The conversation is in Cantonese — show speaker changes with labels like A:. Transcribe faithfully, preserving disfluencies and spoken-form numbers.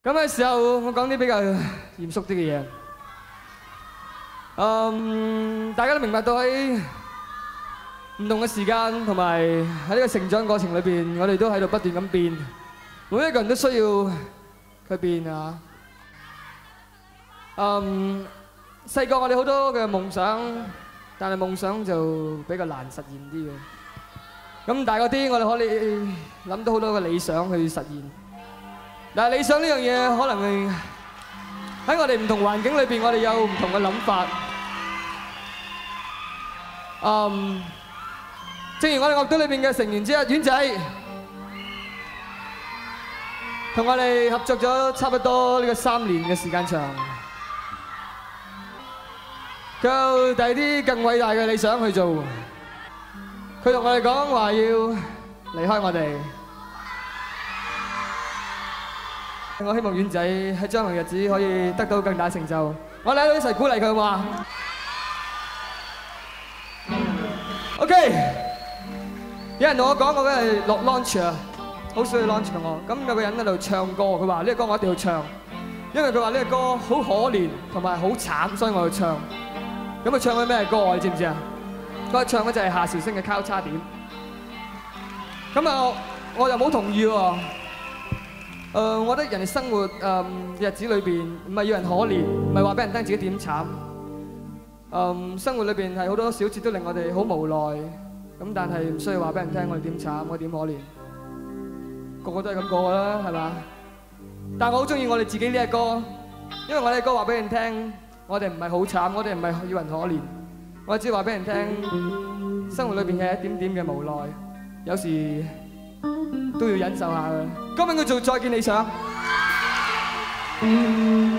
A: 咁嘅時候，我講啲比較嚴肅啲嘅嘢。嗯，大家都明白到喺唔同嘅時間同埋喺呢個成長過程裏邊，我哋都喺度不斷咁變。每一個人都需要佢變啊。嗯，細個我哋好多嘅夢想，但係夢想就比較難實現啲嘅。咁大個啲，我哋可以諗到好多嘅理想去實現。但係理想呢樣嘢，可能係喺我哋唔同環境裏邊，我哋有唔同嘅諗法。嗯，正如我哋樂隊裏邊嘅成員之一丸仔，同我哋合作咗差不多呢個三年嘅時間長，佢有第二啲更偉大嘅理想去做。佢同我哋講話要離開我哋。我希望丸仔喺將來日子可以得到更大成就。我哋喺度一齊鼓勵佢話 ：OK。有人同我講，我嗰日落 launch 啊，好少去 launch 嘅我。咁有個人喺度唱歌，佢話呢個歌我一定要唱，因為佢話呢個歌好可憐同埋好慘，所以我要唱。咁佢唱緊咩歌啊？你知唔知啊？佢唱嘅就係夏韶聲嘅交叉點。咁啊，我又冇同意喎。誒、呃，我覺得人哋生活誒、呃、日子裏邊唔係要人可憐，唔係話俾人聽自己點慘。誒、呃，生活裏邊係好多小節都令我哋好無奈，咁但係唔需要話俾人聽我哋點慘，我點可憐。個個都係咁過㗎啦，係嘛？但係我好中意我哋自己呢隻歌，因為我呢隻歌話俾人聽，我哋唔係好慘，我哋唔係要人可憐，我只係話俾人聽，生活裏邊係一點點嘅無奈，有時都要忍受下嘅。今日佢做再見理想。